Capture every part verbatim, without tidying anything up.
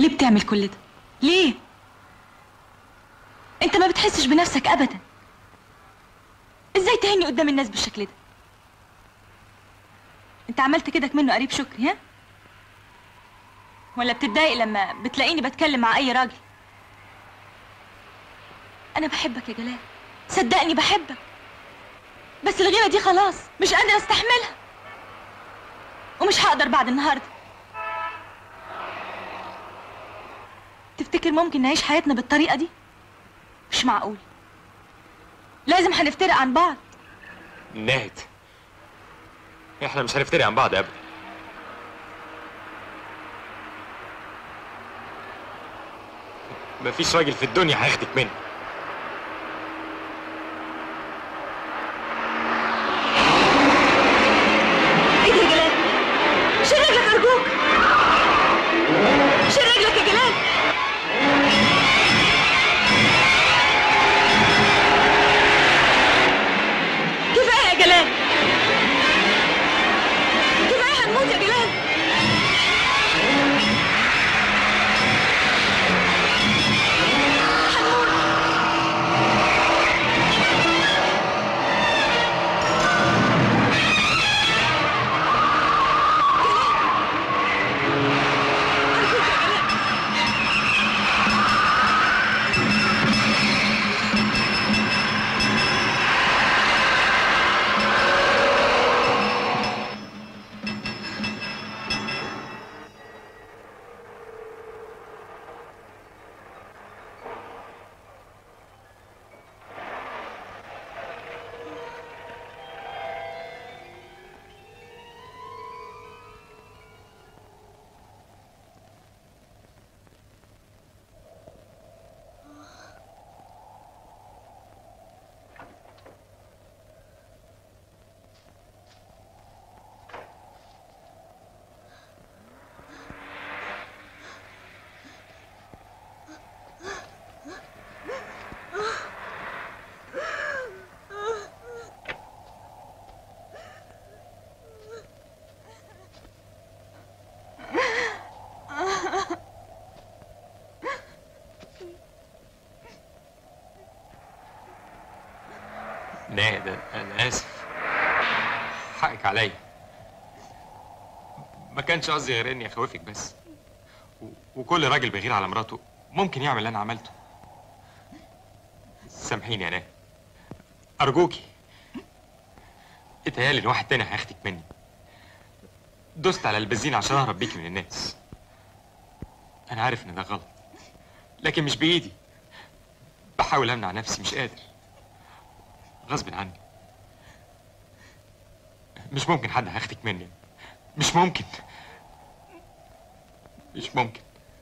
ليه بتعمل كل ده؟ ليه؟ انت ما بتحسش بنفسك ابدا. ازاي تهني قدام الناس بالشكل ده؟ انت عملت كده منه قريب شكري ها؟ ولا بتتضايق لما بتلاقيني بتكلم مع اي راجل؟ انا بحبك يا جلال، صدقني بحبك، بس الغيرة دي خلاص مش قادرة استحملها، ومش هقدر بعد النهارده. تفتكر ممكن نعيش حياتنا بالطريقة دي؟ مش معقول، لازم هنفترق عن بعض. ناهد، احنا مش هنفترق عن بعض ابدا. مفيش راجل في الدنيا هياخدك مني. ايه ده يا جلال؟ شيل رجلك ارجوك، شيل رجلك يا جلال. كفايه يا جلال، كفايه، هنموت يا جلال. ناهد، انا اسف، حقك عليا. ما كانش قصدي غير اني اخوفك بس، و... وكل راجل بيغير على مراته ممكن يعمل اللي انا عملته. سامحيني يا ناهد، ارجوكي. اتهيالي ان واحد تاني هياخدك مني. دوست على البنزين عشان اهرب بيكي من الناس. انا عارف ان ده غلط، لكن مش بايدي. بحاول امنع نفسي، مش قادر، غصب عني. مش ممكن حد هياخدك مني، مش ممكن، مش ممكن.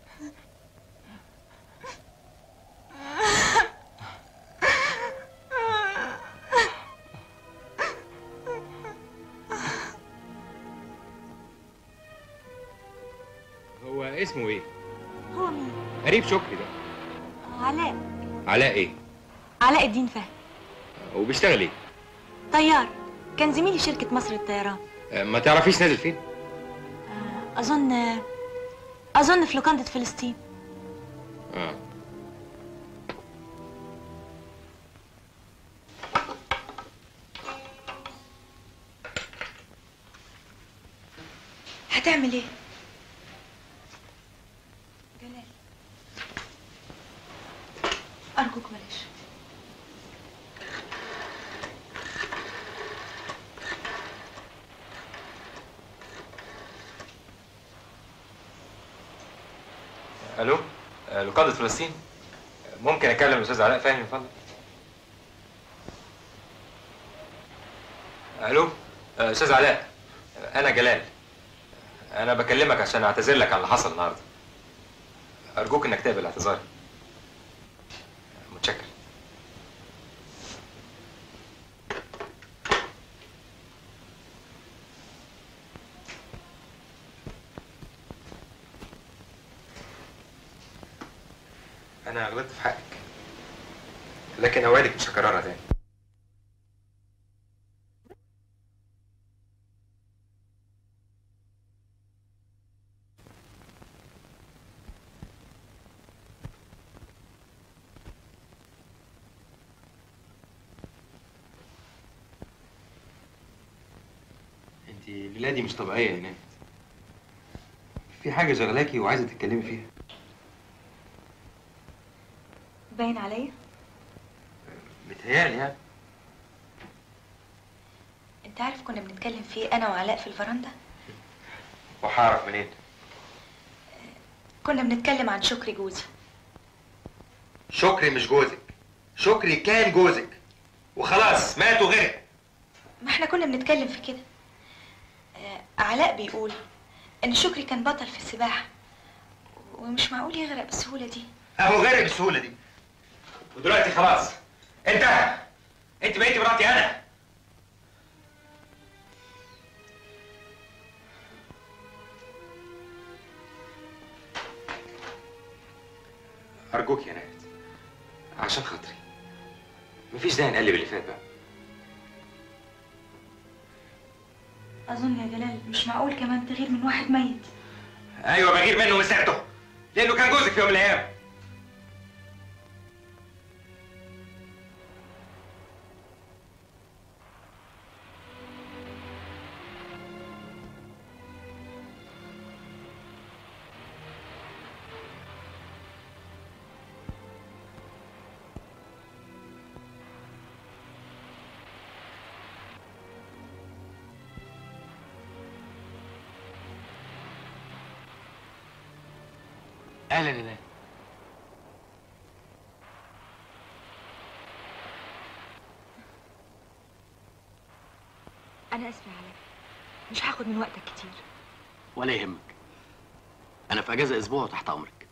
هو اسمه ايه؟ هو مين؟ قريب شكري ده. علاء. علاء ايه؟ علاء الدين فهمي. وبيشتغل ايه؟ طيار، كان زميلي شركة مصر للطيران. ما تعرفيش نازل فين؟ أظن أظن في لوكاندا فلسطين. اه. هتعمل ايه؟ جلال، أرجوك بلاش. الو، لوكاندا فلسطين. ممكن اكلم الاستاذ علاء فهمي من فضلك؟ الو، استاذ علاء، انا جلال. انا بكلمك عشان اعتذر لك عن اللي حصل النهارده. ارجوك انك تقبل اعتذاري. متشكر. انا غلطت في حقك، لكن اوعدك مش هكررها تاني. انت الليله دي مش طبيعيه يا ناس. في حاجه شغلاكي وعايزه تتكلمي فيها. باين عليا. متهيألي يعني. انت عارف كنا بنتكلم فيه انا وعلاء في الفرندا؟ وهعرف منين؟ كنا بنتكلم عن شكري جوزي. شكري مش جوزك، شكري كان جوزك وخلاص مات وغرق. ما احنا كنا بنتكلم في كده. آه علاء بيقول ان شكري كان بطل في السباحه ومش معقول يغرق بالسهوله دي. اهو غرق بالسهوله دي ودلوقتي خلاص انتهى. انت بقيتي مراتي انا. ارجوك يا نهد، عشان خاطري مفيش داعي نقلب اللي فات بقى. اظن يا جلال مش معقول كمان تغير من واحد ميت. ايوه بغير منه وسعته لانه كان جوزك في يوم من الايام. اهلا يا ناس. انا اسفه يا علاء، مش هاخد من وقتك كتير. ولا يهمك، انا في اجازه اسبوع وتحت امرك.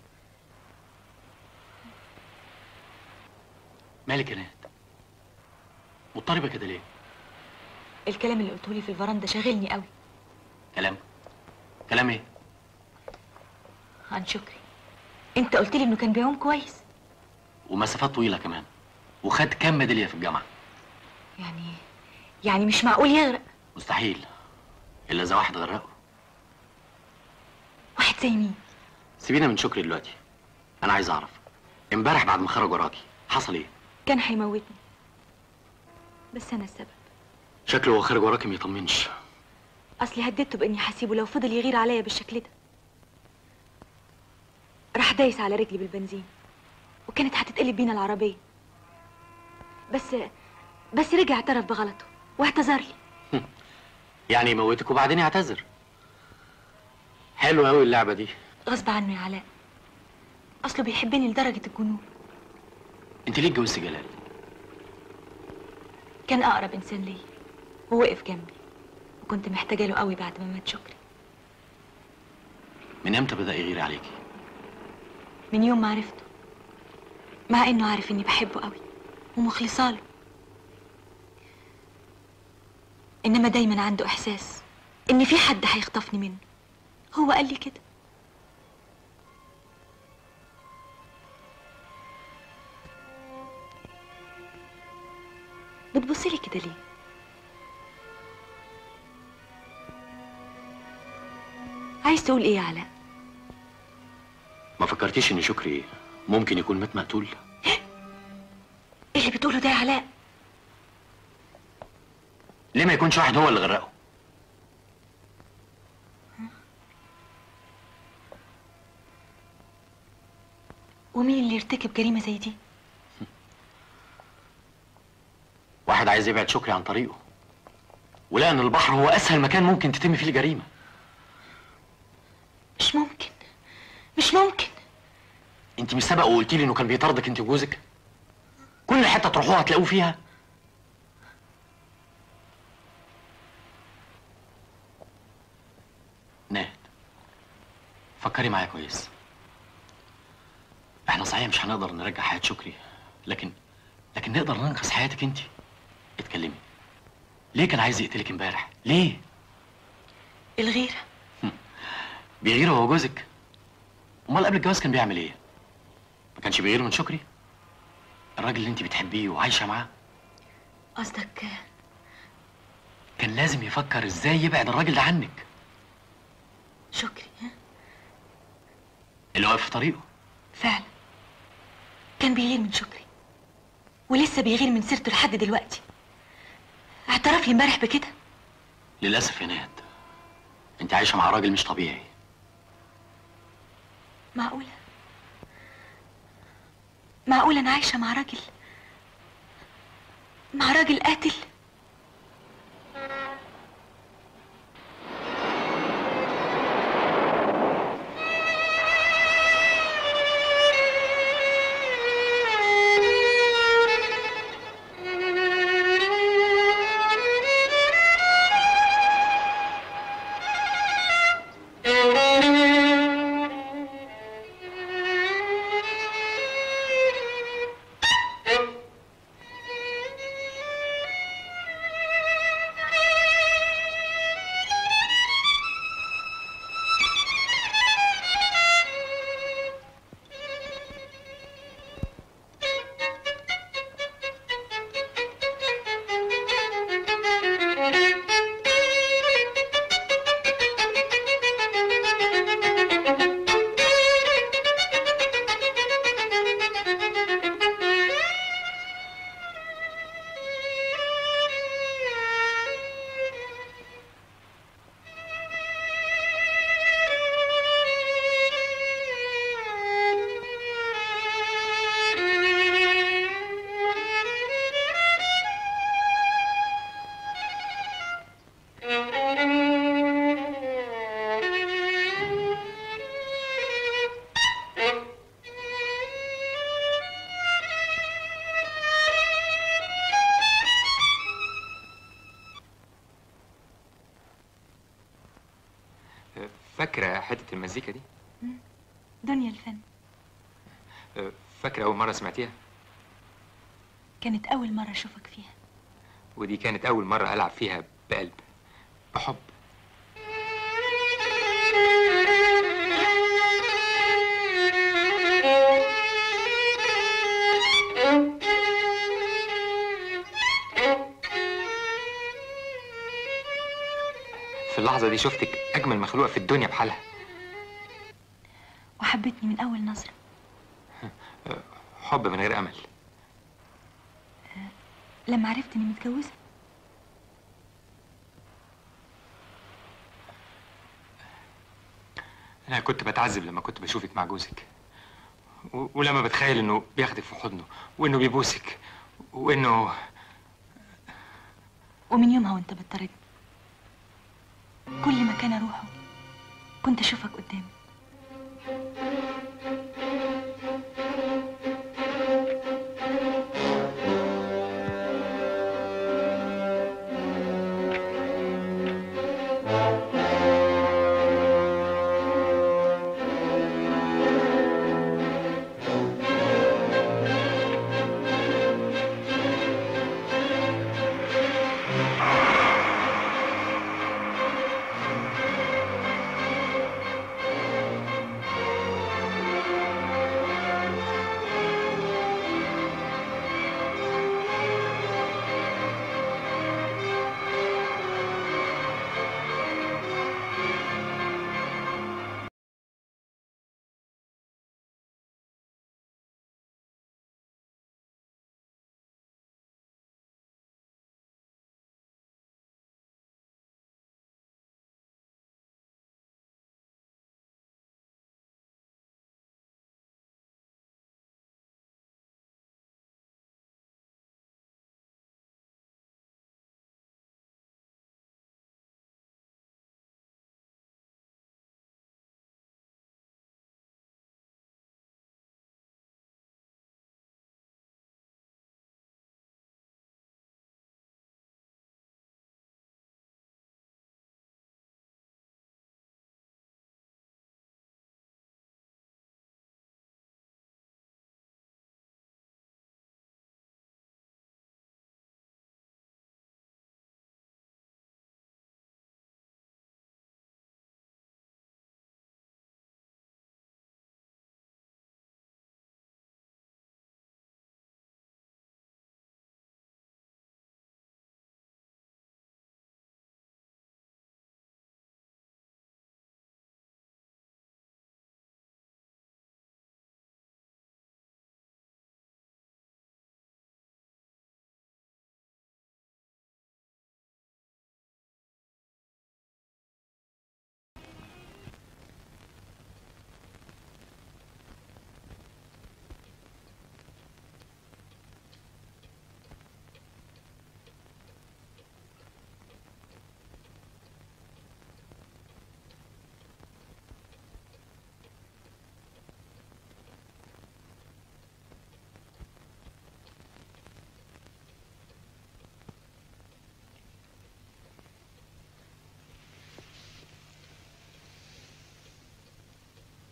مالك يا نهد؟ مضطربه كده ليه؟ الكلام اللي قلته لي في الفرندا شاغلني قوي. كلام؟ كلام ايه؟ عن شكري. انت قلت لي انه كان بيعوم كويس ومسافات طويله كمان، وخد كام ميداليه في الجامعه. يعني يعني مش معقول يغرق. مستحيل، الا اذا واحد غرقه. واحد زي مين؟ سيبينا من شكري دلوقتي، انا عايز اعرف امبارح بعد ما خرج وراكي حصل ايه؟ كان هيموتني بس انا السبب. شكله هو خارج وراكي ما يطمنش. اصلي هددته باني هسيبه لو فضل يغير عليا بالشكل ده. راح دايس على رجلي بالبنزين وكانت هتتقلب بينا العربيه، بس بس رجع اعترف بغلطه واعتذر لي. يعني يموتك وبعدين يعتذر؟ حلوه قوي اللعبه دي. غصب عنه يا علاء، اصله بيحبني لدرجه الجنون. انت ليه اتجوزتي جلال؟ كان اقرب انسان ليا ووقف جنبي وكنت محتاجه له قوي بعد ما مات شكري. من امتى بدأ يغير عليكي؟ من يوم ما عرفته، مع انه عارف اني بحبه قوي ومخلصه له، انما دايما عنده احساس ان في حد هيخطفني منه. هو قال لي كده. بتبصلي كده ليه؟ عايز تقول ايه يا علاء؟ ما فكرتيش ان شكري ممكن يكون مات مقتول؟ ايه اللي بتقوله ده يا علاء؟ ليه ما يكونش واحد هو اللي غرقه؟ ومين اللي يرتكب جريمه زي دي؟ واحد عايز يبعد شكري عن طريقه، ولقى ان البحر هو اسهل مكان ممكن تتم فيه الجريمه. مش ممكن، مش ممكن. انت مش سبق وقلتي لي انه كان بيطاردك انت وجوزك؟ كل حته تروحوها هتلاقوه فيها. ناهد، فكري معايا كويس. احنا صحيح مش هنقدر نرجع حياه شكري، لكن لكن نقدر ننقذ حياتك انت. اتكلمي. ليه كان عايز يقتلك امبارح؟ ليه؟ الغيره. بيغير هو جوزك؟ امال قبل الجواز كان بيعمل ايه؟ ما كانش بيغير من شكري؟ الراجل اللي انت بتحبيه وعايشه معاه. قصدك كان لازم يفكر ازاي يبعد الراجل ده عنك. شكري؟ ها؟ اللي واقف في طريقه. فعلا كان بيغير من شكري ولسه بيغير من سيرته لحد دلوقتي. اعترف لي امبارح بكده. للاسف يا نهاد، انت عايشه مع راجل مش طبيعي. معقولة؟ معقولة أنا عايشة مع راجل مع راجل قاتل؟ فاكرة حتة المزيكا دي؟ دنيا الفن. فاكرة أول مرة سمعتيها؟ كانت أول مرة أشوفك فيها. ودي كانت أول مرة ألعب فيها بقلب، بحب. في اللحظة دي شفتك أجمل مخلوقة في الدنيا بحالها. وحبتني من أول نظرة. حب من غير أمل. لما عرفت إني متجوزة. أنا كنت بتعذب لما كنت بشوفك مع جوزك، و... ولما بتخيل إنه بياخدك في حضنه وإنه بيبوسك وإنه ومن يومها وأنت بتطردني. كل مكان أروحه كنت أشوفك قدامي.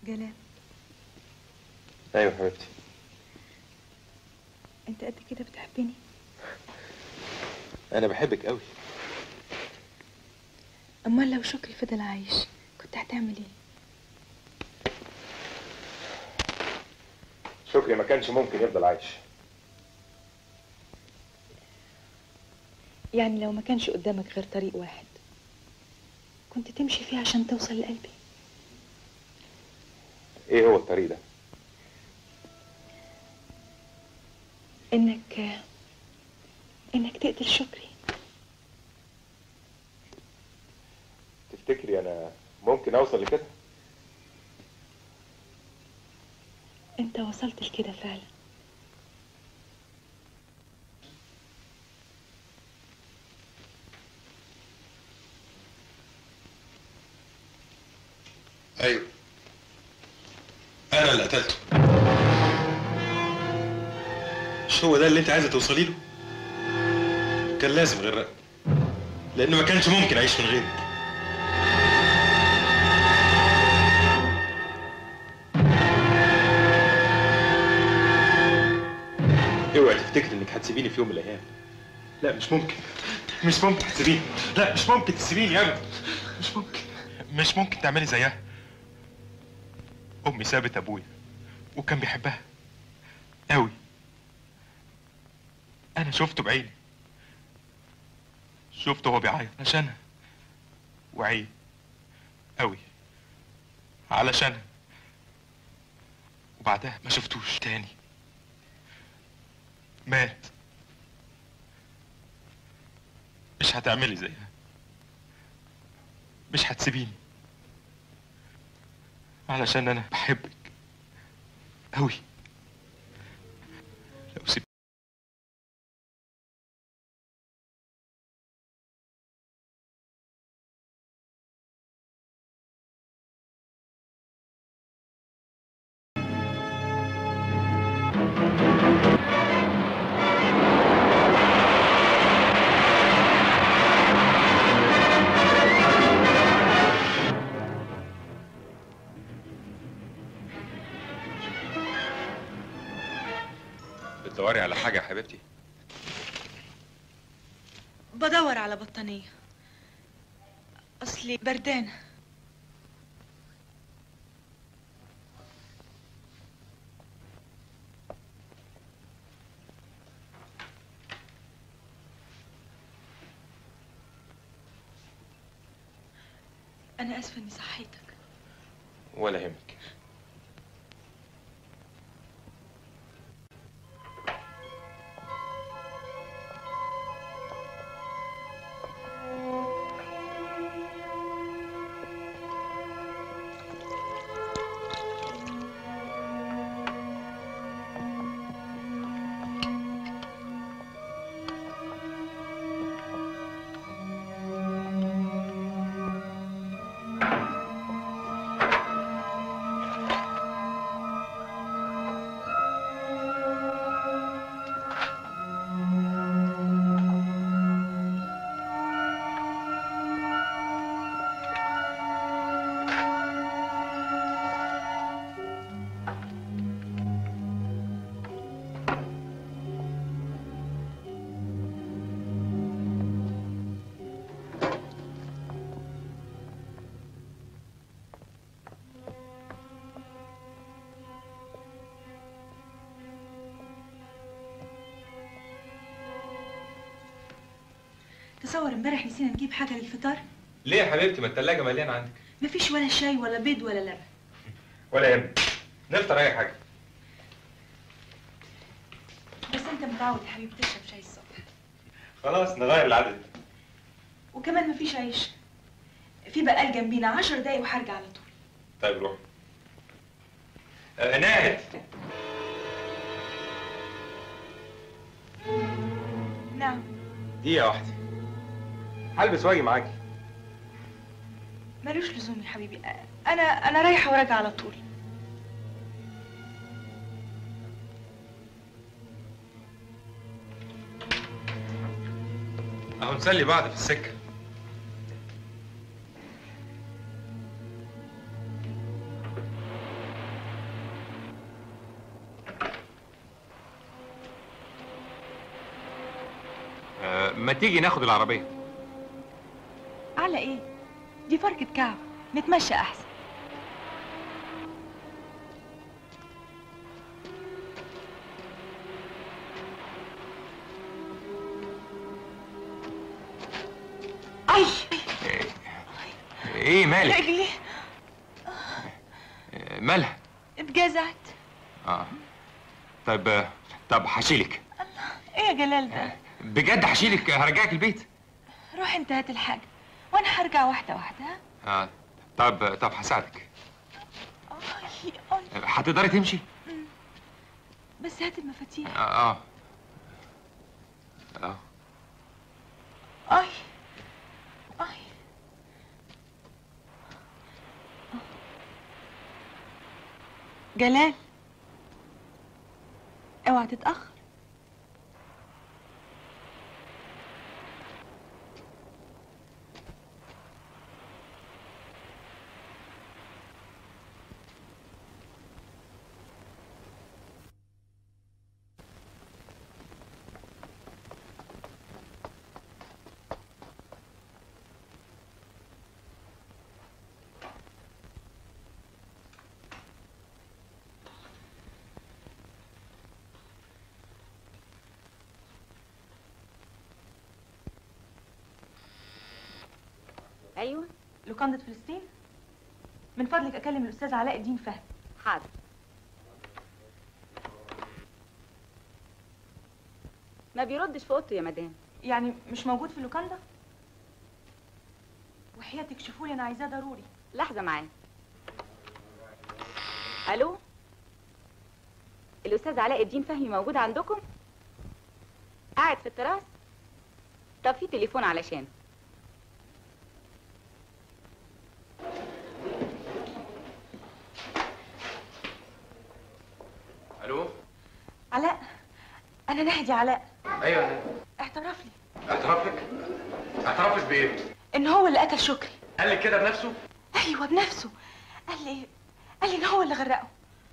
جلال، ايوه حبيبتي. انت قد كده بتحبني؟ انا بحبك قوي. امال لو شكري فضل عايش كنت هتعمل ايه؟ شكري ما كانش ممكن يفضل عايش. يعني لو ما كانش قدامك غير طريق واحد كنت تمشي فيه عشان توصل لقلبي؟ ايه هو الطريق ده؟ انك انك تقتل شكري. تفتكري انا ممكن اوصل لكده؟ انت وصلت لكده فعلا. ايوه انا اللي قتلته. مش هو ده اللي انت عايزه توصلي له؟ كان لازم غير لانه ما كانش ممكن اعيش من غيرك. اوعي تفتكري انك هتسيبيني في يوم من الايام. لا مش ممكن، مش ممكن تسيبيني. لا مش ممكن تسيبيني ابدا. مش ممكن، مش ممكن تعملي زيها. امي سابت ابويا وكان بيحبها قوي. انا شفته بعيني، شفته وهو بيعيط عشانها، وعيب قوي علشانها، وبعدها ما شفتوش تاني. مات. مش هتعملي زيها، مش هتسيبيني علشان انا بحبك قوي. لو سيب بتدوري على حاجة يا حبيبتي؟ بدور على بطانية، اصلي بردانة. انا اسفة اني صحيتك. ولا يهمك. تصور امبارح نسينا نجيب حاجة للفطار. ليه يا حبيبتي؟ ما التلاجة مليانة عندك. مفيش ولا شاي ولا بيض ولا لبن. ولا يهمك، نفطر أي حاجة. بس انت متعود يا حبيبي تشرب شاي الصبح. خلاص نغير العدد. وكمان مفيش عيش. في بقال جنبينا عشر دقايق وهرجع على طول. طيب روح. آه ناهد. نعم. دقيقة واحدة. هلبس واجي معاكي. ملوش لزوم يا حبيبي، انا انا رايحة وراجعة على طول. اهو نسلي بعض في السكة. ما تيجي ناخد العربيه؟ على ايه؟ دي فركة كعب، نتمشى احسن. اي ايه مالك؟ رجلي مالها؟ اتجزعت. اه طيب طب هشيلك. ايه يا جلال ده؟ بجد هشيلك، هرجعك البيت. روح انت هات الحاجة وانا هرجع واحدة واحدة. ها؟ اه طب طب هساعدك. اي اي هتقدري تمشي؟ بس هات المفاتيح. اه اه اه اي اي جلال، اوعى تتأخر. ايوه لوكاندا فلسطين، من فضلك اكلم الاستاذ علاء الدين فهمي. حاضر. ما بيردش في اوضته يا مدام. يعني مش موجود في اللوكاندا؟ وحياتك شوفوا لي، انا عايزاه ضروري. لحظه معاه. الو، الاستاذ علاء الدين فهمي موجود عندكم؟ قاعد في التراس؟ طب في تليفون علشان. الو علاء، انا نهدي علاء. ايوه انا اعترف لي اعترف لك؟ اعترف لك بايه؟ ان هو اللي قتل شكري. قال لك كده بنفسه؟ ايوه بنفسه. قال لي قال لي ان هو اللي غرقه.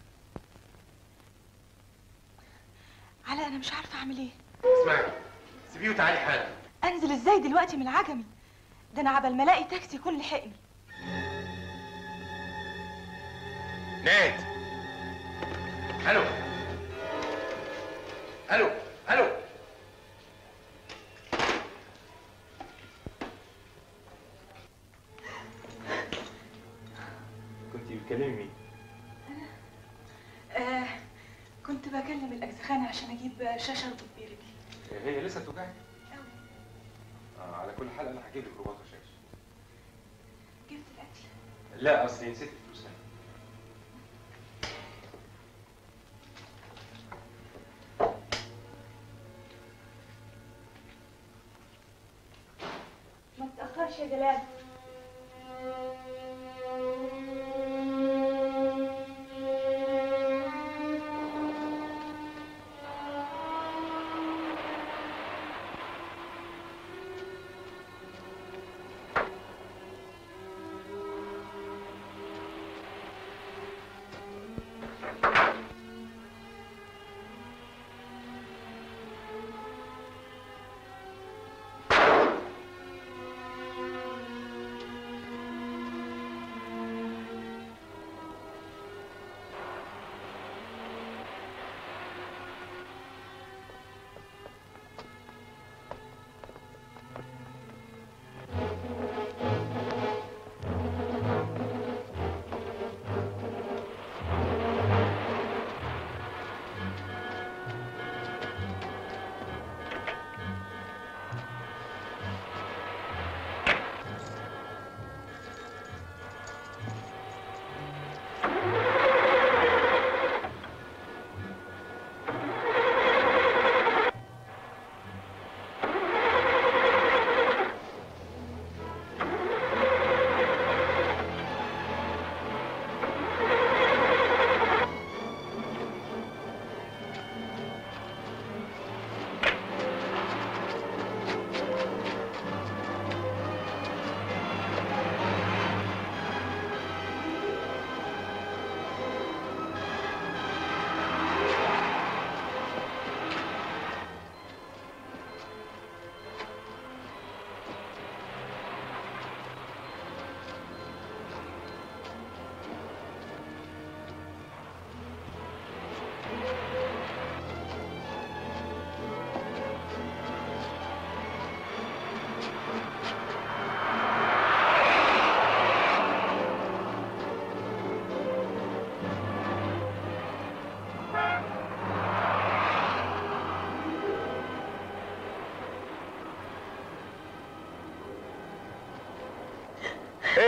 علاء انا مش عارفه اعمل ايه. اسمعي، سيبيه وتعالي حالا. انزل ازاي دلوقتي من العجمي؟ ده انا عبال ما الاقي تاكسي يكون لحقني. ناد. الو الو الو كنت بتكلمي مين؟ آه كنت بكلم الاجزخانه عشان اجيب شاشه اربط بيه رجلي. هي لسه بتوجعك؟ قوي. آه على كل حال انا هجيب لك رباط وشاش. جبت الاكل؟ لا اصلي نسيت الفلوس هنا. ما تتاخرش يا جلال.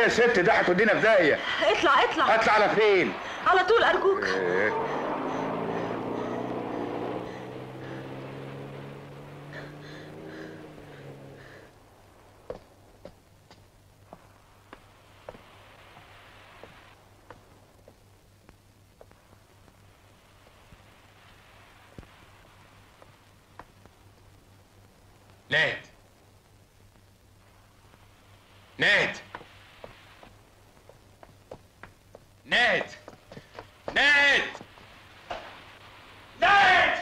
يا ست؟ ده هتودينا في داهيه. اطلع اطلع. اطلع على فين؟ على طول ارجوك. إيه؟ ناد ناد ناد ناد ناد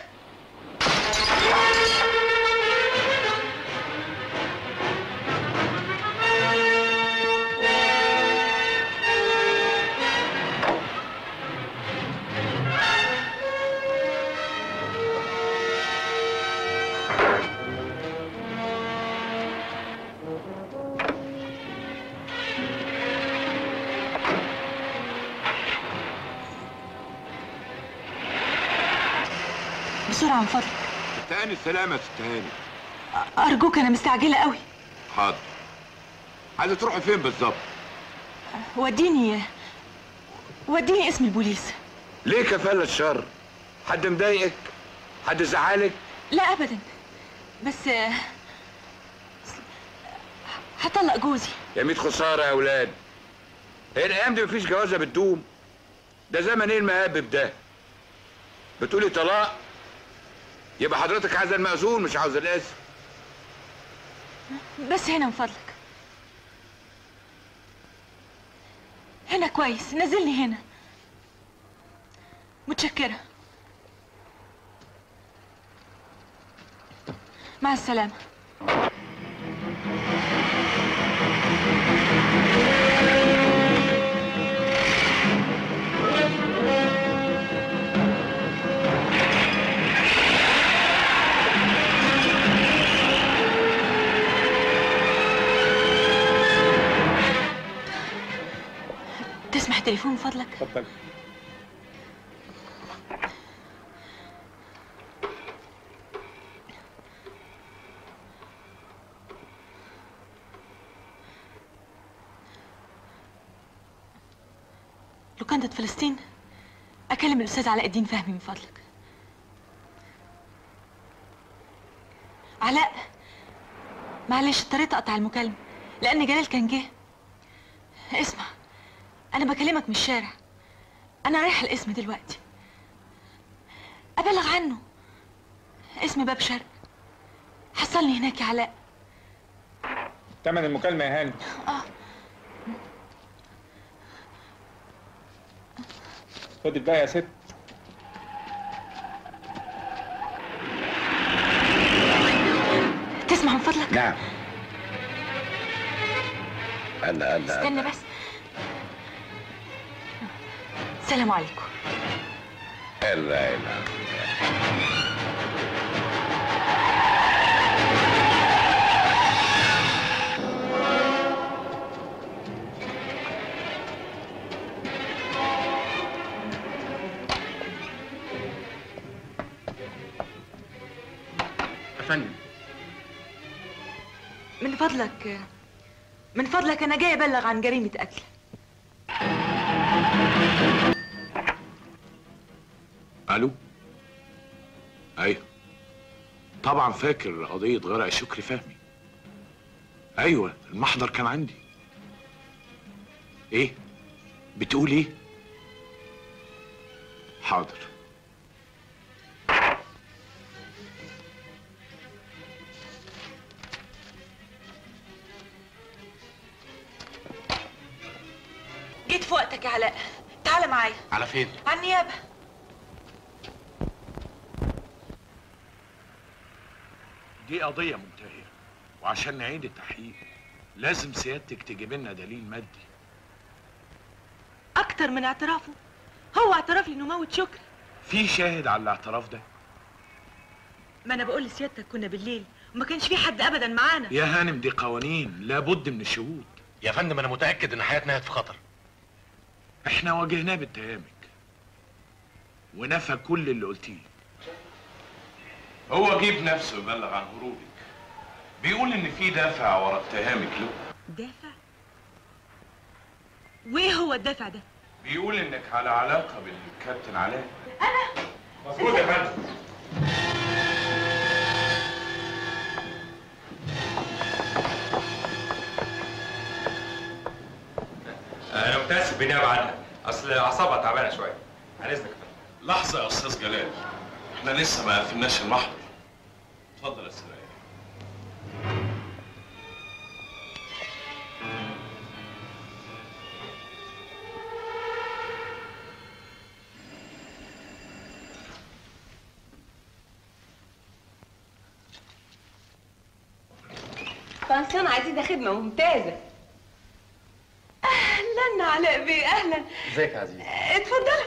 بسرعة من فضلك. تاني السلامة يا ست هاني. أرجوك أنا مستعجلة قوي. حاضر. عايزة تروحي فين بالظبط؟ وديني وديني اسم البوليس. ليه كفالة الشر؟ حد مضايقك؟ حد زعلك؟ لا أبدا، بس هطلق جوزي. يا ميت خسارة يا أولاد. هي الأيام دي مفيش جوازة بتدوم. ده زمن إيه المهبب ده؟ بتقولي طلاق؟ يبقى حضرتك عايزة المأذون مش عاوزة الاسم. بس هنا من فضلك. هنا كويس، نزلني هنا. متشكرة. مع السلامة. تسمح التليفون من فضلك؟ اتفضل. لوكندة فلسطين، أكلم الأستاذ علاء الدين فهمي من فضلك. علاء، معلش اضطريت أقطع المكالمة لأن جلال كان جه. اسمع، أنا بكلمك من الشارع. أنا رايحة القسم دلوقتي أبلغ عنه. اسم باب شرق. حصلني هناك يا علاء. تمن المكالمة يا هاني. اه خد الباقي يا ست. تسمع من فضلك؟ نعم. هلا هلا استنى بس. السلام عليكم. هلا هلا. يا فندم. من فضلك من فضلك أنا جاي أبلغ عن جريمة قتل. الو. ايوه طبعا فاكر قضية غرق شكري فهمي. ايوه المحضر كان عندي. ايه بتقول ايه؟ حاضر. جيت في وقتك يا علاء. تعال معايا. على فين؟ على النيابة. دي قضية منتهية وعشان نعيد التحقيق لازم سيادتك تجيب لنا دليل مادي. أكتر من اعترافه. هو اعترف لي إنه موت شكري. في شاهد على الاعتراف ده؟ ما أنا بقول لسيادتك كنا بالليل وما كانش في حد أبدا معانا. يا هانم دي قوانين لابد من الشهود. يا فندم انا متاكد ان حياتنا في خطر. احنا واجهناه باتهامك ونفى كل اللي قلتيه. هو جيب نفسه يبلغ عن هروبك. بيقول ان في دافع ورا اتهامك له. دافع؟ وايه هو الدافع ده؟ بيقول انك على علاقه بالكابتن علاء. انا؟ مظبوط يا فندم. انا متاسف بالنيابه عنها، اصل اعصابها تعبانه شويه. عن اذنك يا فندم. لحظه يا استاذ جلال، احنا لسه ما قفلناش المحضر. اتفضل يا سرايا. بنسيون عزيزة خدمة ممتازة. اهلا علاء بيه، اهلا. ازيك يا عزيزي؟ اتفضلوا.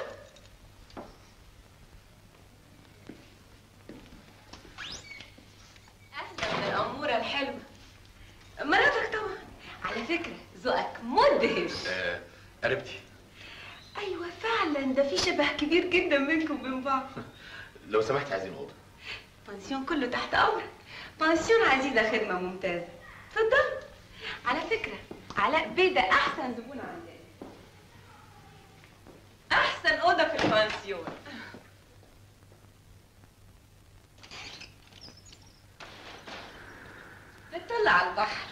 أهلا بالأمورة الحلوة. مراتك طبعا. على فكرة ذوقك مدهش. آه، قريبتي. ايوه فعلا، ده في شبه كبير جدا بينكم وبين بعض. لو سمحت عايزين اوضه. بنسيون كله تحت أمرك. بنسيون عزيزة خدمة ممتازة. اتفضل. على فكرة علاء بيه ده أحسن زبون عندنا. أحسن أوضة في البنسيون. بتطلع على البحر.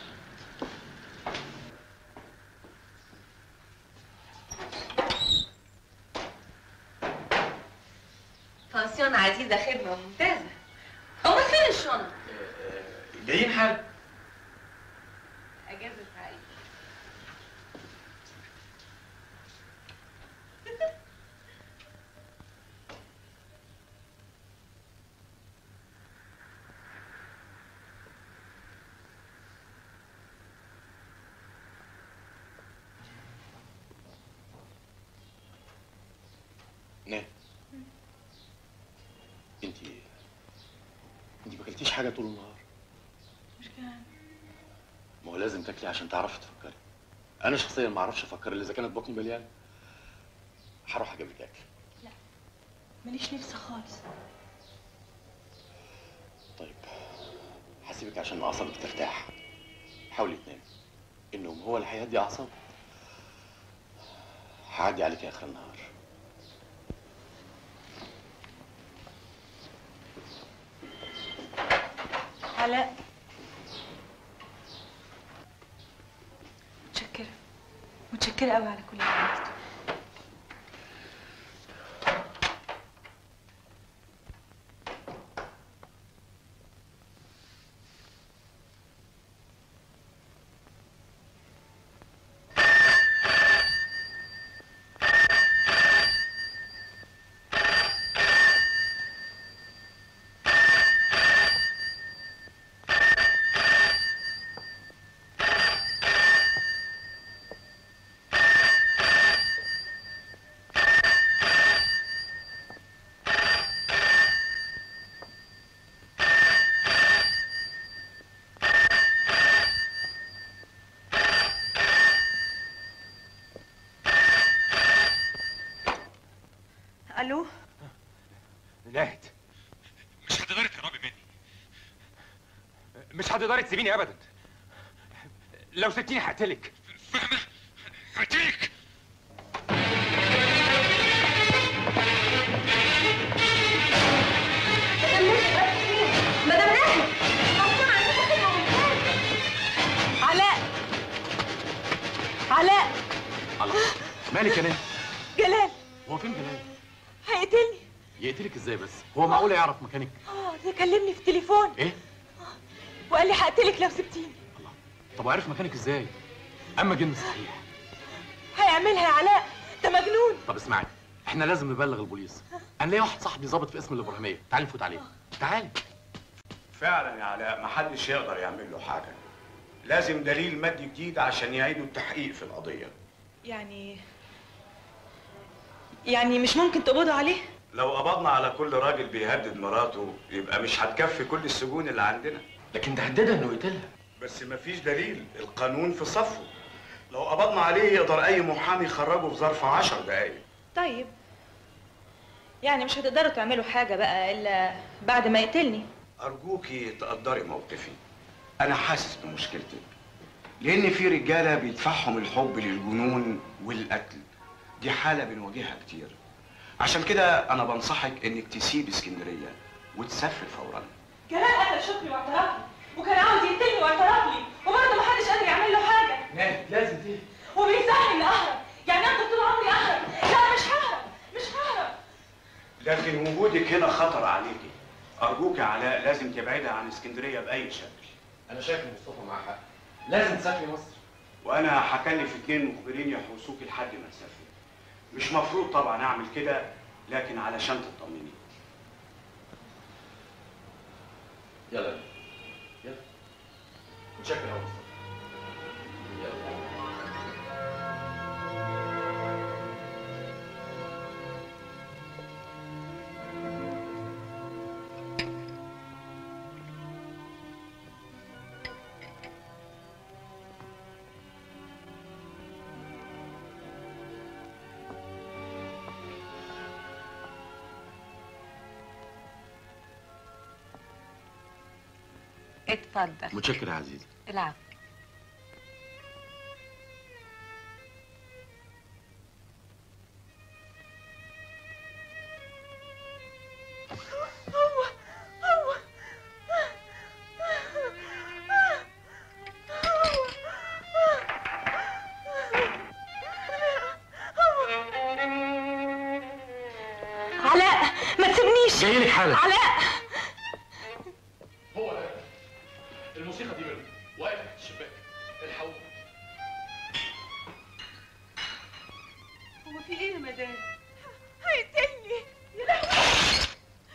بنسيون عزيزة خدمة ممتازة. هما فين الشنط؟ جايين حالا. أجازة سعيدة. نعم. انت انت ما اكلتيش حاجه طول النهار. مش كان. ما هو لازم تاكلي عشان تعرفي تفكري. انا شخصيا ما اعرفش افكر الا اذا كانت بطني مليانه. هروح اجيب لك اكل. لا ماليش نفس خالص. طيب هسيبك عشان اعصابك ترتاح. حاولي تنامي. النوم هو اللي هيهدي اعصابك. هعدي عليك اخر النهار. علاء متشكرة، متشكرة قوي على كل اللي عملته. الو. ناهد، مش هتقدري تهربي مني. مش هتقدري تسيبيني ابدا. لو سبتيني هقتلك. فاهمه؟ هقتلك. مدام ناهد، مبسوط عندكم خدمة ممتازة. علاء علاء الله، مالك يا ناهد؟ جلال هو فين جلال؟ هيقتلني. يقتلك ازاي بس؟ هو معقول يعرف مكانك؟ اه ده كلمني في التليفون. ايه؟ وقال لي هقتلك لو سبتيني. الله، طب وعرف مكانك ازاي؟ اما جن صحيح. هيعملها يا علاء، ده مجنون. طب اسمعي، احنا لازم نبلغ البوليس. انا ليا واحد صاحبي ظابط في اسم الابراهيميه، تعالي نفوت عليه. تعالي. فعلا يا علاء محدش يقدر يعمل له حاجه. لازم دليل مادي جديد عشان يعيدوا التحقيق في القضيه. يعني يعني مش ممكن تقبضوا عليه؟ لو قبضنا على كل راجل بيهدد مراته يبقى مش هتكفي كل السجون اللي عندنا. لكن ده هددها انه يقتلها. بس مفيش دليل، القانون في صفه. لو قبضنا عليه يقدر اي محامي يخرجه في ظرف عشر دقايق. طيب يعني مش هتقدروا تعملوا حاجة بقى إلا بعد ما يقتلني. ارجوكي تقدري موقفي. انا حاسس بمشكلتك، لان في رجاله بيدفعهم الحب للجنون والقتل. دي حاله بنواجهها كتير. عشان كده انا بنصحك انك تسيب اسكندريه وتسافر فورا. جلال قتل شكري واعترف لي، وكان عاوز يقتلني واعترف لي، وبرضه محدش قادر يعمل له حاجه. ناهد لازم تيجي. وبينصحني اني اهرب، يعني افضل طول عمري اهرب. لا مش ههرب، مش ههرب. لكن وجودك هنا خطر عليكي. ارجوك يا علاء لازم تبعدي عن اسكندريه باي شكل. انا شايف ان مصطفى معاه حق، لازم تسافري مصر. وانا هكلف اتنين مخبرين يحوسوكي لحد ما تسافري. مش مفروض طبعا اعمل كده، لكن علشان تطمني. يلا يلا متشكر يا مصطفى. يلا. اتفضل. متشكر يا عزيزي. العفو. هو هو علاء ما تسيبنيش. جاي لك حالا. علاء هو ده الموسيقى دي منه، واقف تحت الشباك. الحقوه. هو في ايه يا مدام؟ هيقتلني يا لهوي.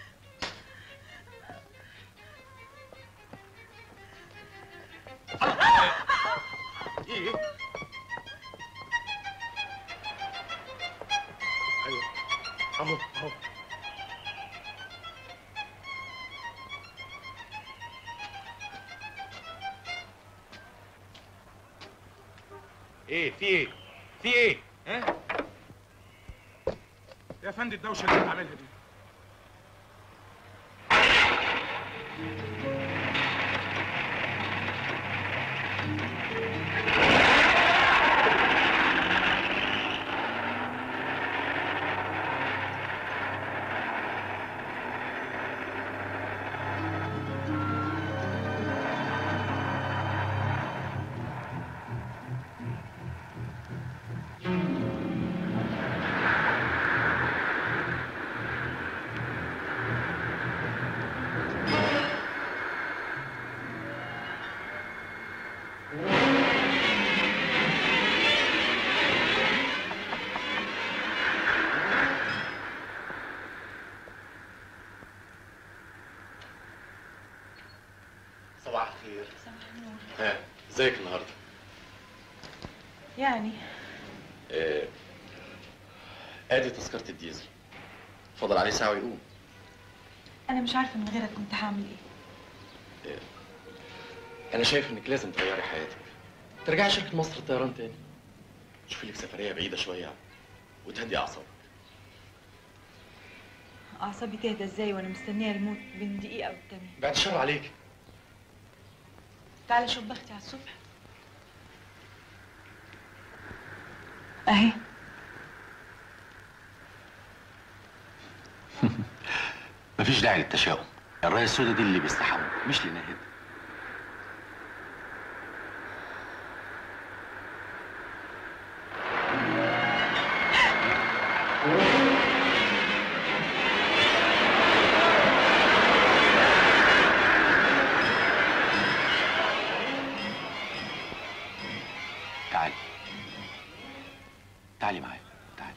ايه؟ ايوه اهو اهو. ايه في ايه؟ في ايه؟ ها؟ يا فندم الدوشه اللي بتعملها دي. صباح الخير. ها ازيك النهارده؟ يعني آه، ادي تذكرة الديزل، فاضل عليه ساعة ويقوم. انا مش عارفه من غيرك كنت هعمل ايه. آه، انا شايف انك لازم تغيري حياتك، ترجعي شركة مصر الطيران تاني، شوفي لك سفرية بعيدة شوية وتهدي اعصابك. اعصابي تهدى ازاي وانا مستنيه الموت بين دقيقه والتانيه؟ بعد الشر عليك. تعالى شوف بختي على الصبح اهي. مفيش داعي للتشاؤم، الرايه السوداء دي اللي بيستحموا مش لناهد. تعالي تعالي معايا، تعالي.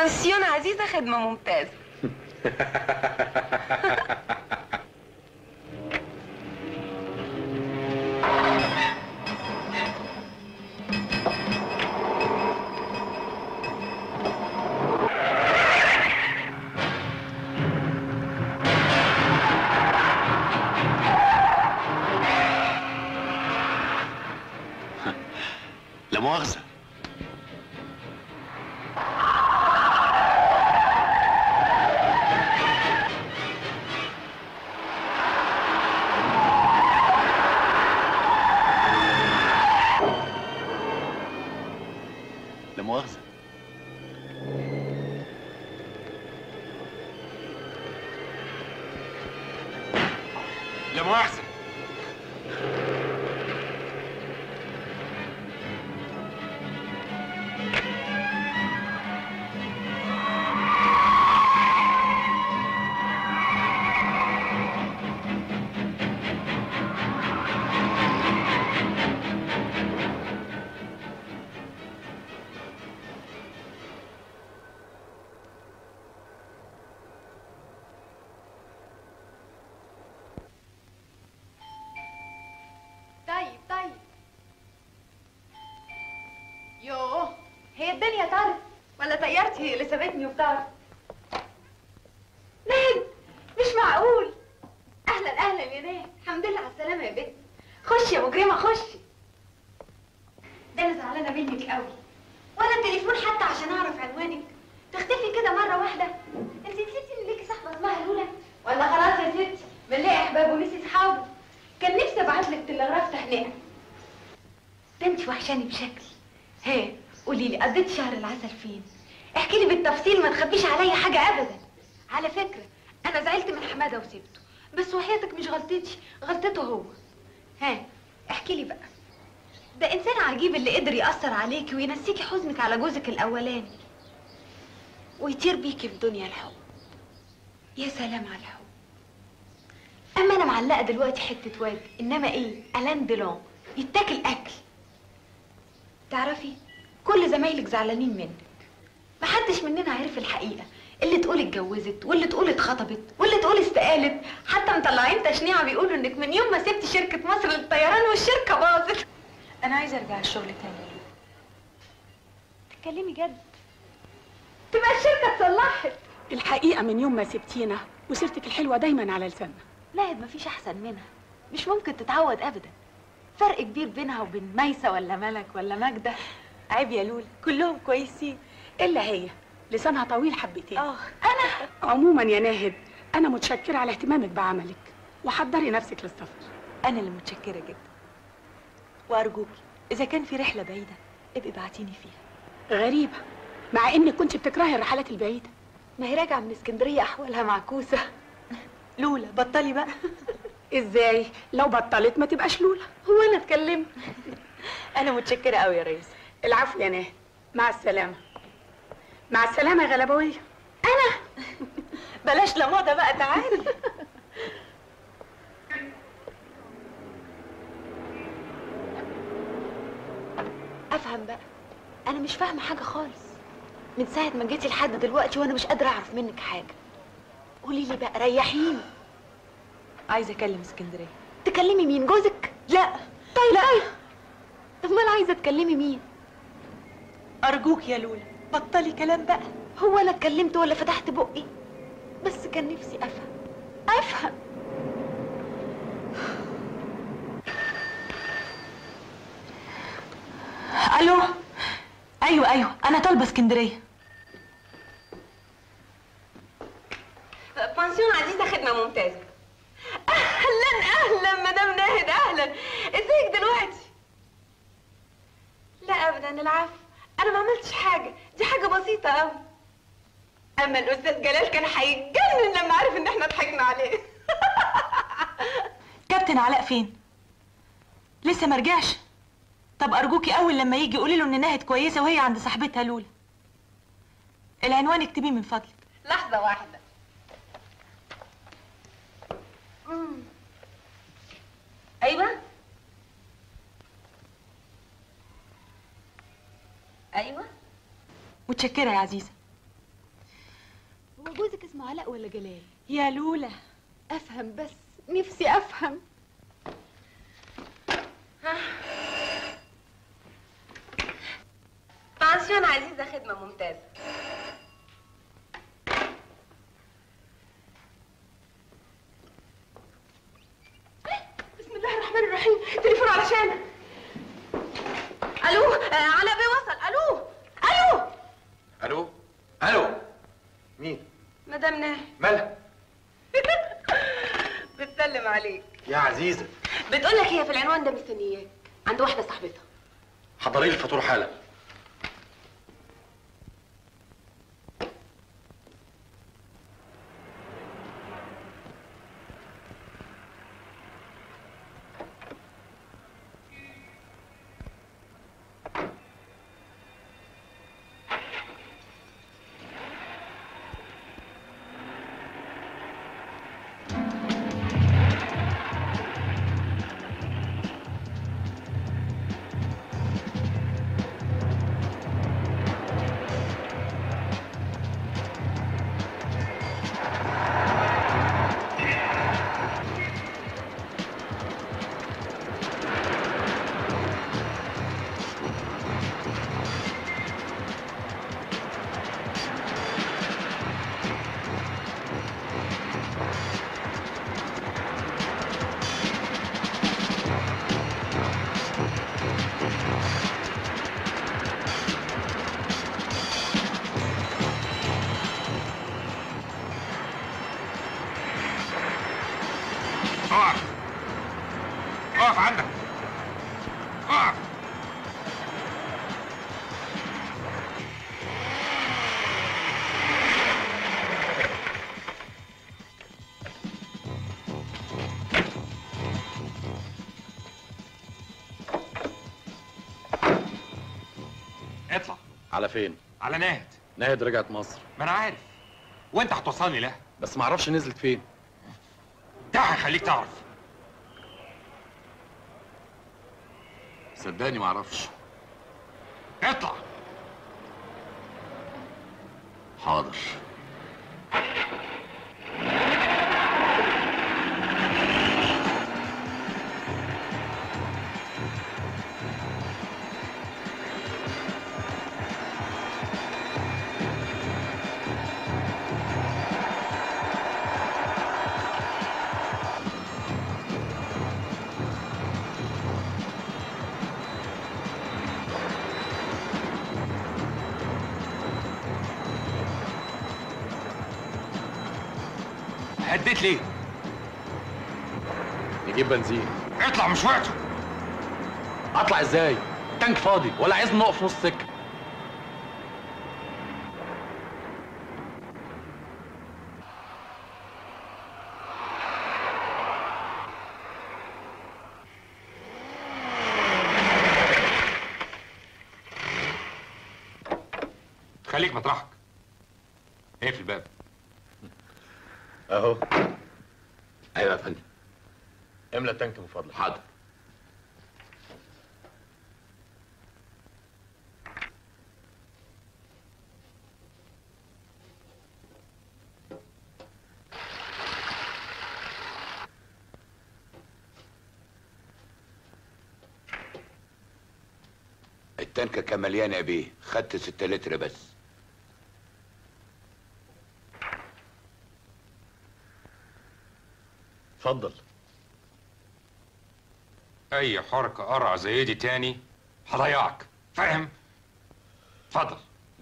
بانسيون عزيزة خدمة ممتازة. لا مؤاخذة. لا مؤاخذة. لا مؤاخذة. طيب طيب. يوه، هي الدنيا طارت ولا طيارتي هي اللي سابتني وطارت؟ نهد، مش معقول. اهلا اهلا يا نهد، الحمد لله على السلامه يا بنتي. خشي يا مجرمه خشي. ده انا زعلانه منك قوي، ولا التليفون حتى عشان اعرف عنوانك. تختفي كده مره واحده. انت نسيتي ان ليكي صاحبه اسمها لولا؟ ولا خلاص يا ستي بنلاقي احباب ونسي اصحابه؟ كان نفسي ابعت لك تلغراف تهنئه. ده انت وحشاني بشكل. ها قولي لي قضيتي شهر العسل فين؟ احكي لي بالتفصيل، ما تخبيش عليا حاجه ابدا. على فكره انا زعلت من حماده وسبته، بس وحياتك مش غلطتي، غلطته هو. ها احكي لي بقى. ده انسان عجيب اللي قدر ياثر عليكي وينسيكي حزنك على جوزك الاولاني ويطير بيكي في دنيا الحب. يا سلام على الحب. اما انا معلقه دلوقتي حته واد، انما ايه الان ديلون يتاكل اكل. تعرفي كل زمايلك زعلانين منك، محدش مننا عارف الحقيقه. اللي تقول اتجوزت واللي تقول اتخطبت واللي تقول استقالت، حتى مطلعين تشنيعه بيقولوا انك من يوم ما سبتي شركه مصر للطيران والشركه باظت. انا عايزه ارجع الشغل تاني. تتكلمي جد؟ تبقى الشركه اتصلحت. الحقيقه من يوم ما سبتينا وسيرتك الحلوه دايما على لساننا. ناهد مفيش احسن منها، مش ممكن تتعود ابدا. فرق كبير بينها وبين ميسه ولا ملك ولا ماجده. عيب يا لولا، كلهم كويسين الا هي لسانها طويل حبتين. اه انا عموما يا ناهد انا متشكره على اهتمامك بعملك، وحضري نفسك للسفر. انا اللي متشكره جدا، وارجوكي اذا كان في رحله بعيده ابقي ابعتيني فيها. غريبه مع انك كنت بتكرهي الرحلات البعيده. ما هي راجعه من اسكندريه احوالها معكوسه. لولا بطلي بقى. ازاي؟ لو بطلت ما تبقاش لولا. هو انا اتكلمت؟ انا متشكره قوي يا ريس. العفو يا ناهد، مع السلامه. مع السلامه يا غلبويه. انا بلاش لماضه بقى، تعالي. افهم بقى، انا مش فاهمه حاجه خالص من ساعه ما جيتي لحد دلوقتي، وانا مش قادره اعرف منك حاجه. قولي لي بقى، ريحيني. عايزه اكلم اسكندريه. تكلمي مين؟ جوزك؟ لا. طيب لا. طيب امال عايزه تكلمي مين؟ ارجوك يا لولا بطلي كلام بقى. هو انا اتكلمت ولا فتحت بقي؟ بس كان نفسي افهم افهم. الو. ايوه ايوه انا طالبه اسكندريه. بانسيون عزيزه خدمه ممتازه. اهلا اهلا مدام ناهد، اهلا. ازيك دلوقتي؟ لا ابدا العفو، انا ما عملتش حاجه، دي حاجه بسيطه قوي. اما الاستاذ جلال كان هيتجنن لما عرف ان احنا ضحكنا عليه. كابتن علاء فين؟ لسه ما رجعش؟ طب ارجوكي اول لما يجي قولي له ان ناهد كويسه وهي عند صاحبتها لولا. العنوان اكتبيه من فضلك. لحظه واحده. مم. ايوه ايوه متشكره يا عزيزه. هو جوزك اسمه علاء ولا جلال؟ يا لولا افهم بس، نفسي افهم. بانسيون عزيزة، خدمة ممتازة. بسم الله الرحمن الرحيم، تليفون علشان. الو، آه علاء بيه وصل. الو الو الو الو مين؟ مدام ناهي. مالها؟ بتسلم عليك. يا عزيزه بتقول لك هي في العنوان ده مستنياك عند واحدة صاحبتها. حضري لي الفاتوره حالا. اقف اقف عندك اقف. اطلع. على فين؟ على ناهد. ناهد رجعت مصر. ما انا عارف، وانت هتوصلني لها. بس ما اعرفش نزلت فين. ده هيخليك تعرف. صدقني ما اعرفش. اطلع. حاضر. هديت ليه؟ نجيب بنزين. اطلع مش وقته. اطلع ازاي؟ التانك فاضي ولا عايز نقف في نص السكه. خليك مطرحك. اقفل الباب. اهو. ايوه يا فندم. املى التانك من فضلك. حاضر. التانكة كان مليانة يا بيه، خدت ستة لتر بس. اتفضل. اي حركة قرع زي دي تاني هضيعك، فاهم؟ اتفضل.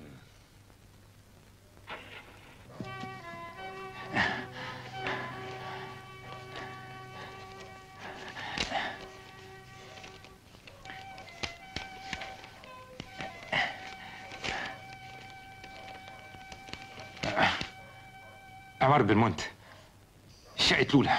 عمار بالمونت، شقة لولا.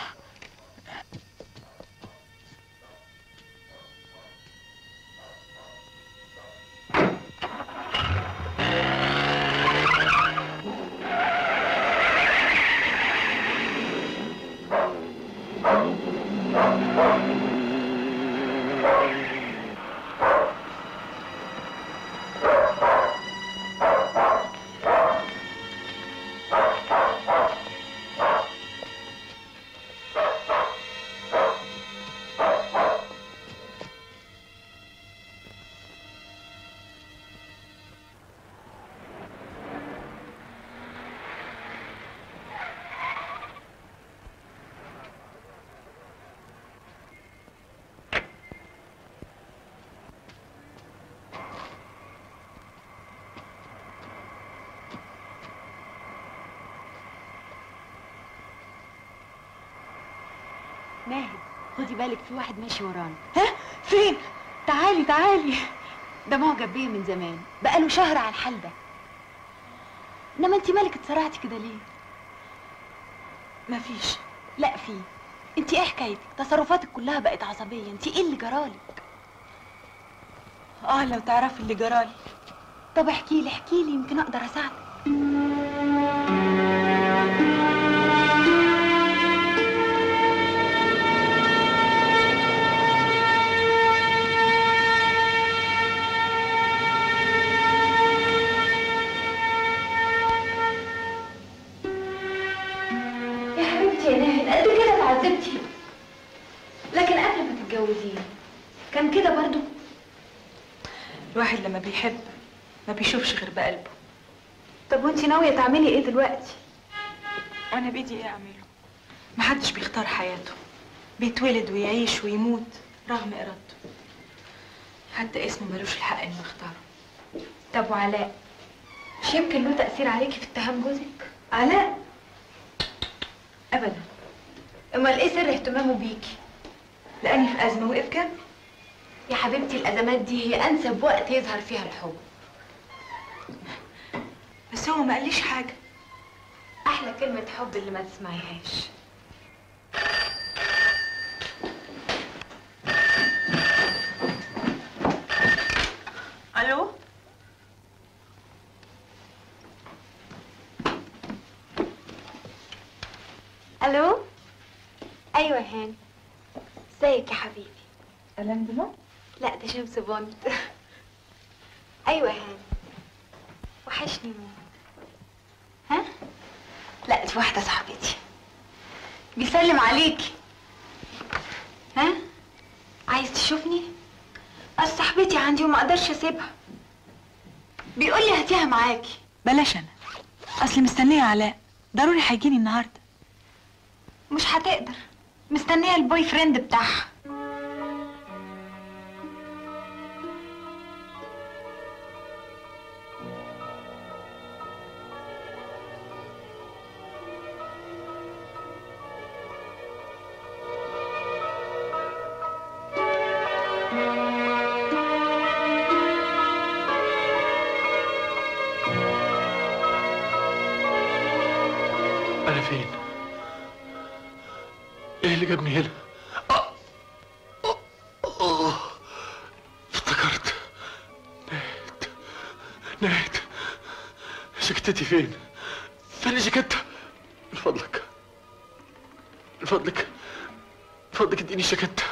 خدي بالك في واحد ماشي ورانا. ها؟ فين؟ تعالي تعالي، ده معجب بيا من زمان، بقاله شهر على الحال ده. انما انت مالك اتسرعتي كده ليه؟ مفيش. لا في. انت ايه حكايتك؟ تصرفاتك كلها بقت عصبيه، انت ايه اللي جرالك؟ اه لو تعرفي اللي جرالي. طب احكي لي احكي لي يمكن اقدر اساعدك. يا حبيبتي يا ناهد قد كده اتعذبتي، لكن قبل ما تتجوزيه كان كده برضو. الواحد لما بيحب ما بيشوفش غير بقلبه. طب وانتي ناويه تعملي ايه دلوقتي؟ وانا بايدي ايه اعمله؟ محدش بيختار حياته، بيتولد ويعيش ويموت رغم ارادته. حتى اسمه ملوش الحق انه يختاره. طب وعلاء مش يمكن له تاثير عليكي في اتهام جوزك؟ علاء؟ ابدا. امال ايه سر اهتمامه بيكي؟ لاني في ازمه وقف جنبي. يا حبيبتي الازمات دي هي انسب وقت يظهر فيها الحب. بس هو ما قاليش حاجه. احلى كلمه حب اللي ما تسمعيهاش. الو؟ الو؟ ايوه هاني، ازيك يا حبيبي؟ ألم دماغ؟ لا ده شمس بونت. ايوه هاني، وحشني موت. ها؟ لا دي واحده صاحبتي بيسلم عليكي. ها؟ عايز تشوفني؟ اصل صاحبتي عندي وما اقدرش اسيبها، بيقول لي هاتيها معاكي. بلاش انا، اصل مستنيه علاء ضروري هيجيني النهارده. مش هتقدر، مستنيه البوي فريند بتاعها. أنا فين؟ إيه اللي جابني هنا؟ آه. آه. آه. افتكرت. نهد نهد جاكيتتي فين؟ فين الجاكيتة؟ من فضلك من فضلك من فضلك اديني الجاكيتة.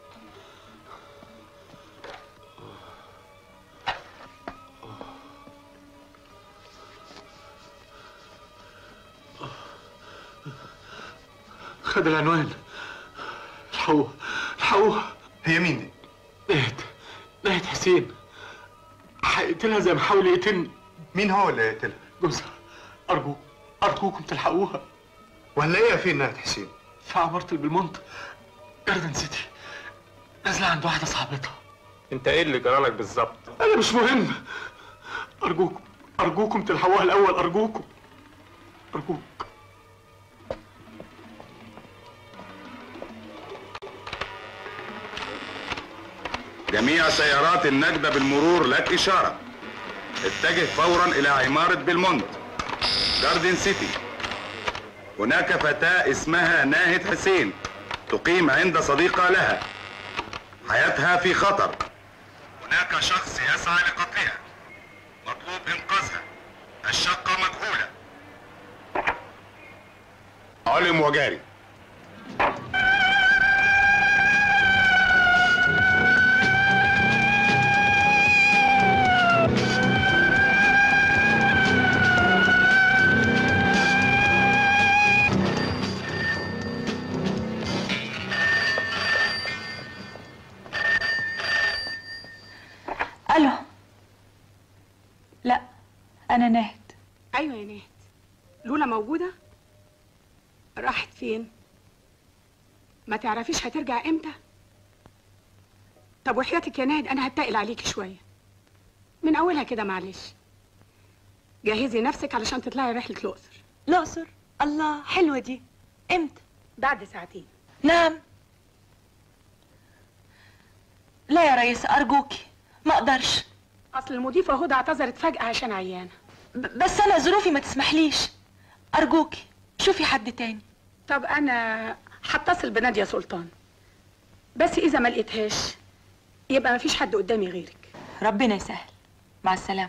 خد العنوان. الحقوها الحقوها. هي مين دي؟ نهد نهد حسين. هيقتلها زي ما حاول يقتلني. مين هو اللي هيقتلها؟ جوزها. أرجوك أرجوكم تلحقوها. وهنلاقيها فين نهد حسين؟ في عمارة البلمونت جاردن سيتي، نازلة عند واحدة صاحبتها. انت ايه اللي جرالك بالظبط؟ أنا مش مهم. أرجوكم أرجوكم تلحقوها الأول. أرجوكم أرجوك. جميع سيارات النجدة بالمرور لك إشارة. اتجه فورا إلى عمارة بلمونت جاردن سيتي. هناك فتاة اسمها ناهد حسين تقيم عند صديقة لها، حياتها في خطر. هناك شخص يسعى لقتلها، مطلوب إنقاذها. الشقة مجهولة. علم وجاري. الو؟ لا انا ناهد. ايوه يا ناهد، لولا موجوده؟ راحت فين؟ ما تعرفيش هترجع امتى؟ طب وحياتك يا ناهد انا هتقل عليكي شويه من اولها كده، معلش. جهزي نفسك علشان تطلعي رحله الاقصر. الاقصر؟ الله، حلوه دي. امتى؟ بعد ساعتين. نعم. لا يا ريس ارجوكي، ما اقدرش. اصل المضيفه هدى اعتذرت فجاه عشان عيانه. بس انا ظروفي ما تسمحليش، ارجوكي شوفي حد تاني. طب انا هتصل بناديه سلطان، بس اذا ما لقيتهاش يبقى ما فيش حد قدامي غيرك. ربنا يسهل، مع السلامه.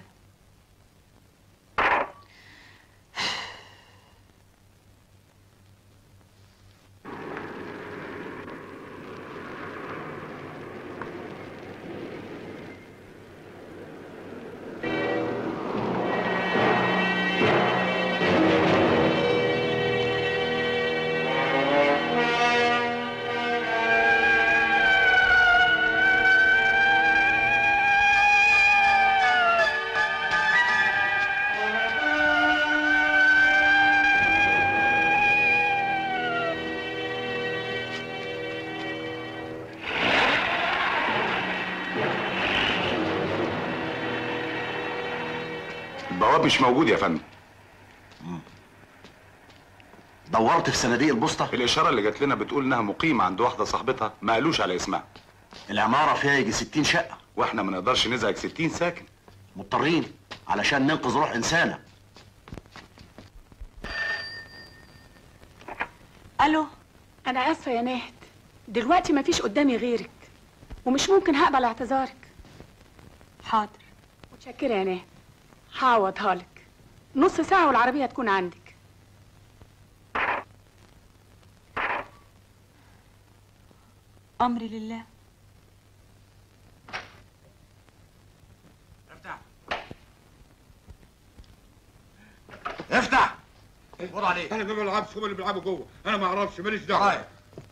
البواب مش موجود يا فندم. دورت في صناديق البوسطه؟ الاشاره اللي جات لنا بتقول انها مقيمه عند واحده صاحبتها ما قالوش على اسمها. العماره فيها يجي ستين شقه، واحنا ما نقدرش نزعج ستين ساكن. مضطرين علشان ننقذ روح انسانه. الو، انا اسفه يا ناهد، دلوقتي ما فيش قدامي غيرك ومش ممكن هقبل اعتذارك. حاضر. متشكره يا ناهد، هعوضها لك. نص ساعه والعربيه تكون عندك. امري لله. افتح افتح. خد عليك. انا ما بلعبش، هم اللي بيلعبوا جوه، انا ما اعرفش، ماليش دعوه.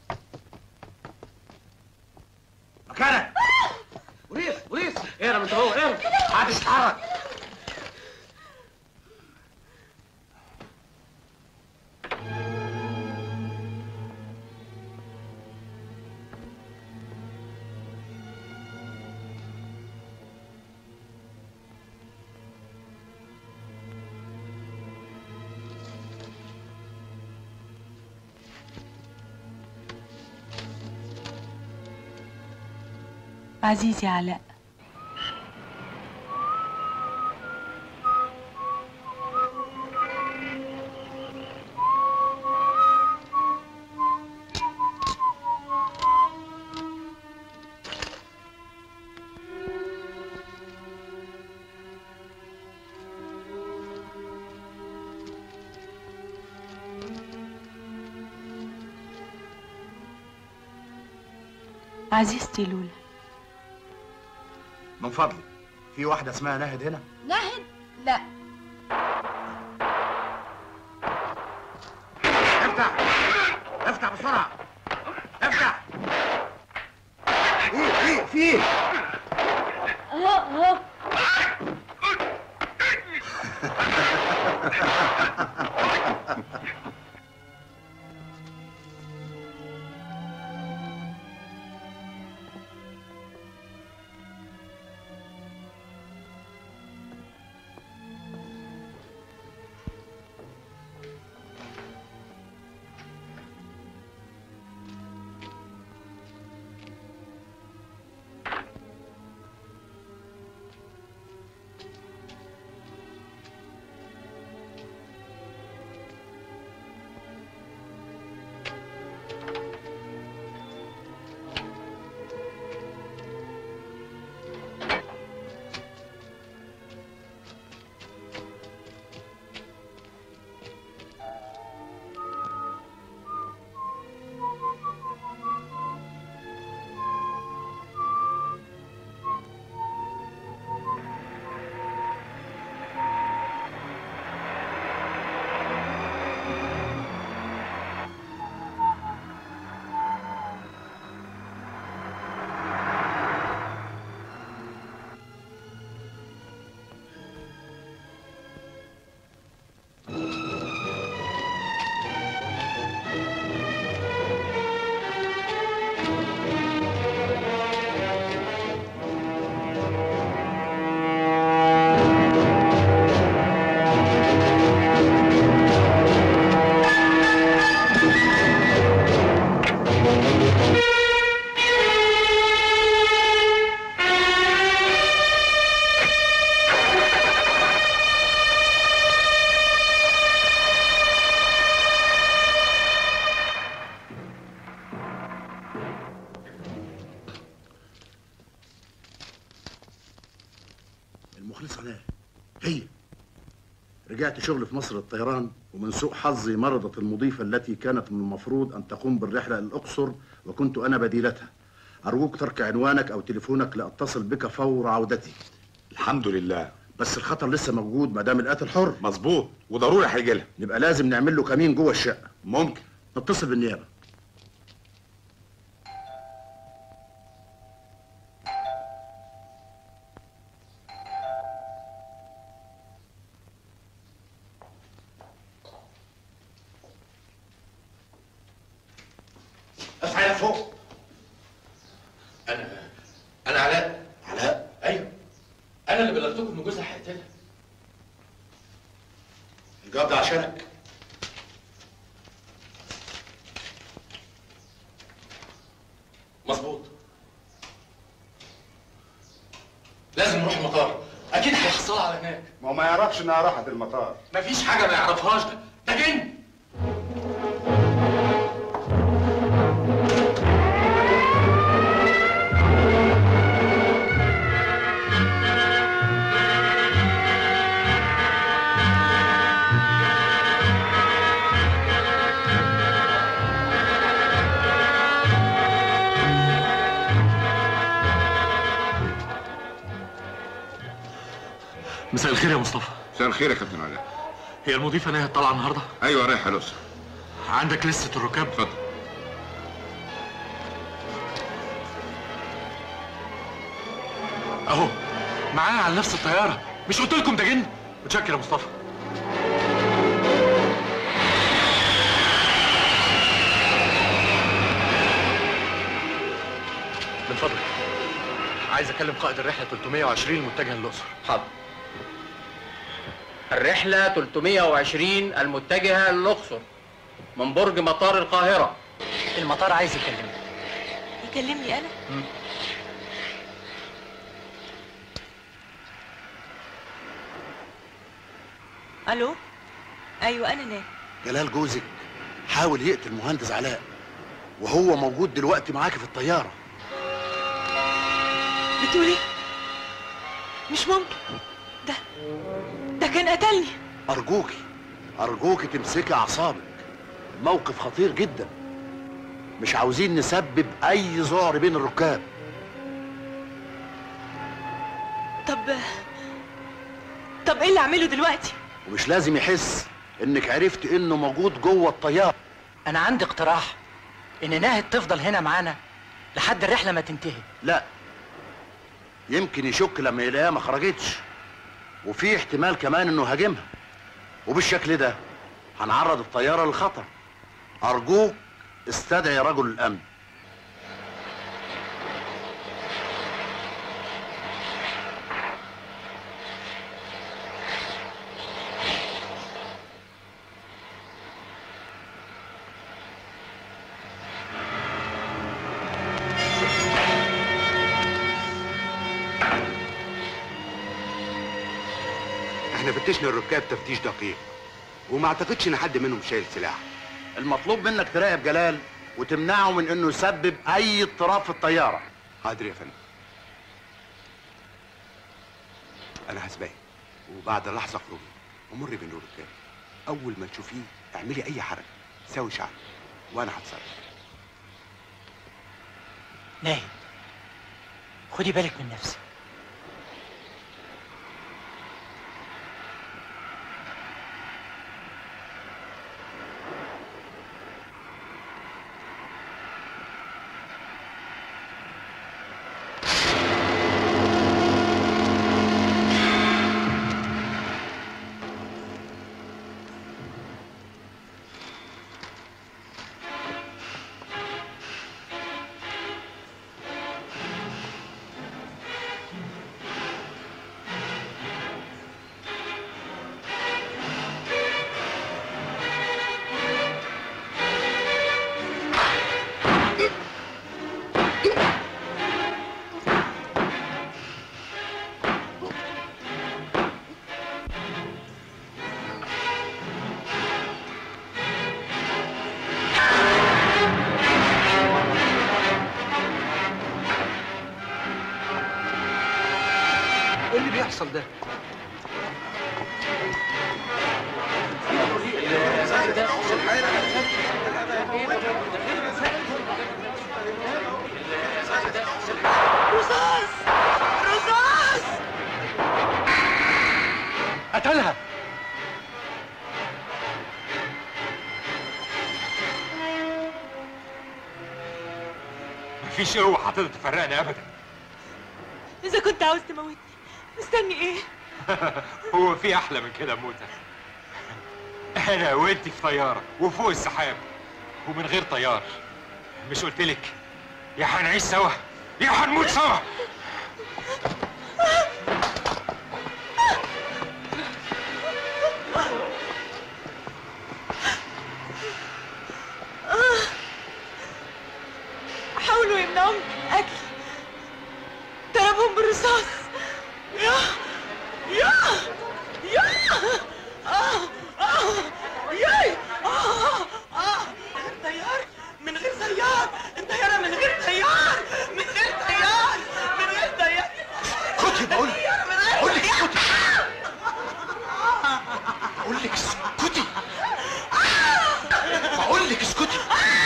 مكانك. بوليس بوليس. اهرب انت هو، اهرب. محدش يتحرك. عزيزي علاء، عزيزتي لولا، من فضلك، في واحدة اسمها ناهد هنا؟ ناهد؟ لا. افتح افتح بسرعة، افتح. ايه ايه في ايه؟ اهو اهو. المخلصة أنا هي. رجعت شغل في مصر الطيران، ومن سوء حظي مرضت المضيفة التي كانت من المفروض أن تقوم بالرحلة للأقصر، وكنت أنا بديلتها. أرجوك ترك عنوانك أو تليفونك لأتصل بك فور عودتي. الحمد لله. بس الخطر لسه موجود ما دام القاتل حر. مظبوط، وضروري هيجي لها. نبقى لازم نعمل له كمين جوه الشقة. ممكن. نتصل بالنيابة. اصحى فوق. انا انا علاء. علاء؟ ايوه، انا اللي بلغتكم ان جوزها هيقتلها. الجواب ده عشانك. مظبوط. لازم نروح المطار، اكيد هيحصلها على هناك. ما هو ما يعرفش انها راحت المطار. مفيش حاجه ما يعرفهاش، ده ده جن. مساء الخير يا مصطفى. مساء الخير يا كابتن علاء. هي المضيفة نهى طالعة النهارده؟ ايوه رايحة الأقصر. عندك لستة الركاب؟ اتفضل. اهو معاها على نفس الطيارة. مش قلت لكم ده جن؟ متشكر يا مصطفى. من فضلك عايز اكلم قائد الرحلة ثلاثمائة وعشرين المتجهة للأقصر. حاضر. الرحلة ثلاثمائة وعشرين المتجهة للأقصر من برج مطار القاهرة. المطار عايز يكلمني. يكلمني أنا؟ مم. ألو؟ أيوة أنا ناهي. جلال جوزك حاول يقتل مهندس علاء، وهو موجود دلوقتي معاكي في الطيارة. بتقول ايه؟ مش ممكن. ده ده كان قتلني. أرجوكي أرجوكي تمسكي أعصابك، موقف خطير جدا. مش عاوزين نسبب أي ذعر بين الركاب. طب طب ايه اللي اعمله دلوقتي؟ ومش لازم يحس إنك عرفت إنه موجود جوه الطيارة. أنا عندي اقتراح إن ناهد تفضل هنا معانا لحد الرحلة ما تنتهي. لا، يمكن يشك لما يلاقيها ما خرجتش، وفي احتمال كمان إنه هاجمها، وبالشكل ده هنعرض الطيارة للخطر. أرجوك استدعي رجل الأمن. احنا فتشنا الركاب تفتيش دقيق، وما اعتقدش ان حد منهم شايل سلاح. المطلوب منك تراقب جلال وتمنعه من انه يسبب اي اضطراب في الطياره. حاضر يا فندم. انا هسبقك، وبعد لحظه اخرجي ومر بين الركاب. اول ما تشوفيه اعملي اي حركه، ساوي شعر وانا هتصرف. ناهد خدي بالك من نفسك. اللي بيحصل ده؟ رصاص رصاص قتلها. مفيش قوة هتقدر تفرقنا أبدا. إذا كنت عاوز تموتني مستني إيه؟ هو في أحلى من كده موتة؟ أنا وأنت في طيارة وفوق السحاب ومن غير طيار. مش قلتلك يا هنعيش سوا يا هنموت سوا. حاولوا يمنعوا أكل ضربهم بالرصاص. يا يا يا آه آه ياي آه آه طيار من غير طيار، الطيارة من غير طيار، من غير طيار، من غير طيار. اسكتي بقول لك، بقول لك اسكتي، بقول لك اسكتي، بقول لك اسكتي.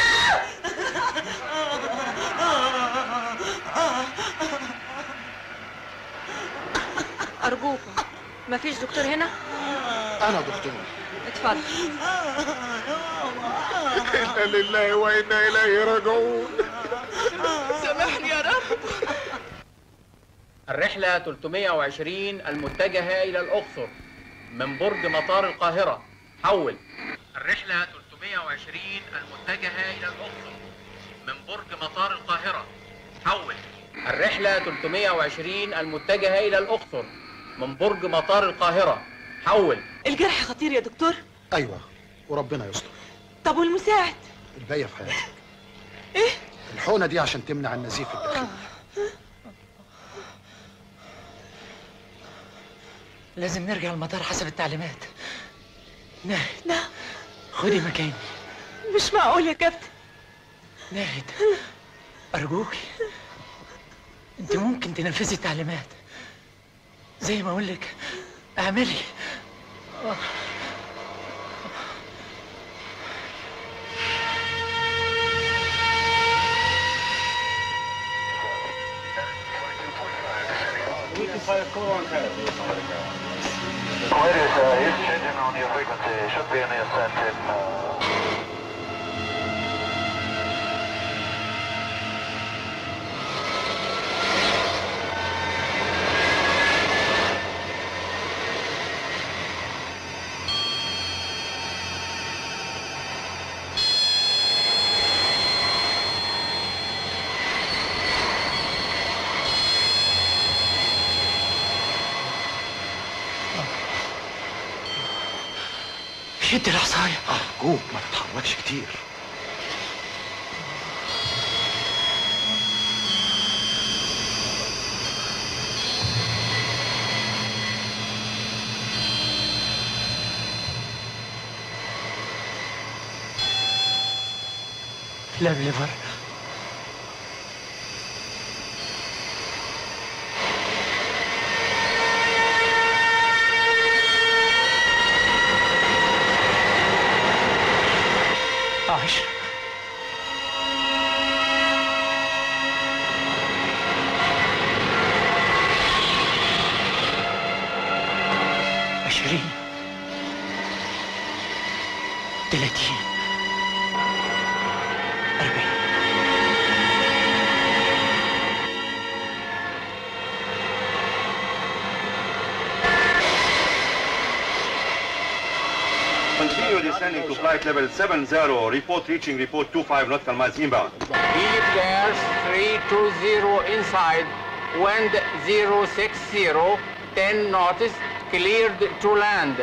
أرجوكم مفيش دكتور هنا؟ أنا دكتور. اتفضل. إنا لله وإنا إليه راجعون. سامحني يا رب. الرحلة ثلاثمائة وعشرين المتجهة إلى الأقصر من برج مطار القاهرة حول. الرحلة ثلاثمائة وعشرين المتجهة إلى الأقصر من برج مطار القاهرة حول. الرحلة ثلاثمائة وعشرين المتجهة إلى الأقصر من برج مطار القاهرة حول. الجرح خطير يا دكتور؟ أيوه وربنا يستر. طب والمساعد؟ الباقية في حياتك. إيه؟ الحقنة دي عشان تمنع النزيف الداخلي. لازم نرجع المطار حسب التعليمات. ناهد نعم. خدي مكاني. مش معقول يا كابتن. ناهد أرجوكي أنت ممكن تنفذي التعليمات زي ما أقول لك اعملي. آه. Ladies, uh, he's changing on your frequency. Should be in the ascent in... Uh... شد العصاية. أرجوك ما تتحركش كتير. لا بليفر. عشرة عشرين ثلاثين أربعين. Continue descending to flight level seven zero. Report reaching report two five nautical miles inbound. Egypt Airs three two zero inside. Wind zero six zero. ten knots. Cleared to land.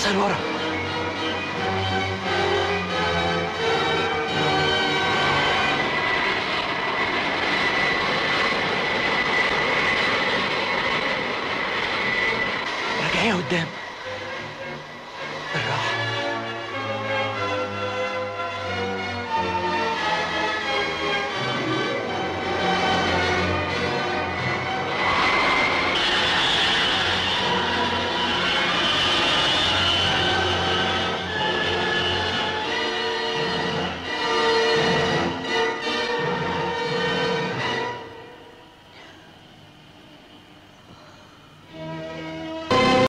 بصها لورا. راجعيه قدام.